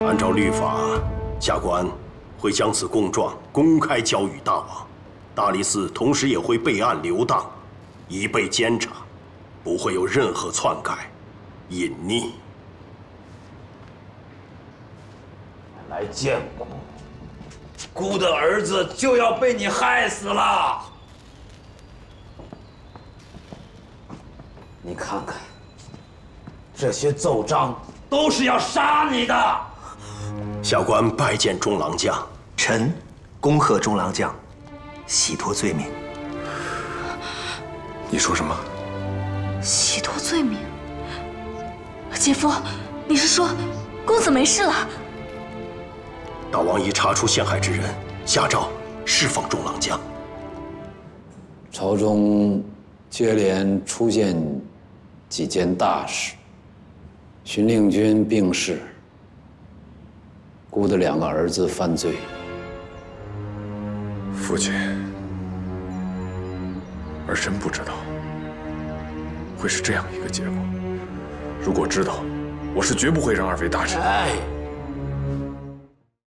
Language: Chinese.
按照律法，下官会将此供状公开交予大王，大理寺同时也会备案留档，以备监察，不会有任何篡改、隐匿。 来见姑，姑的儿子就要被你害死了。你看看，这些奏章都是要杀你的。 下官拜见中郎将。 臣恭贺中郎将，洗脱罪名。 你说什么？ 洗脱罪名？姐夫，你是说公子没事了？ 大王已查出陷害之人，下诏释放中郎将。 朝中接连出现几件大事，荀令君病逝，姑的2个儿子犯罪。 父亲，儿臣不知道会是这样一个结果。如果知道，我是绝不会让2位大臣。 哎。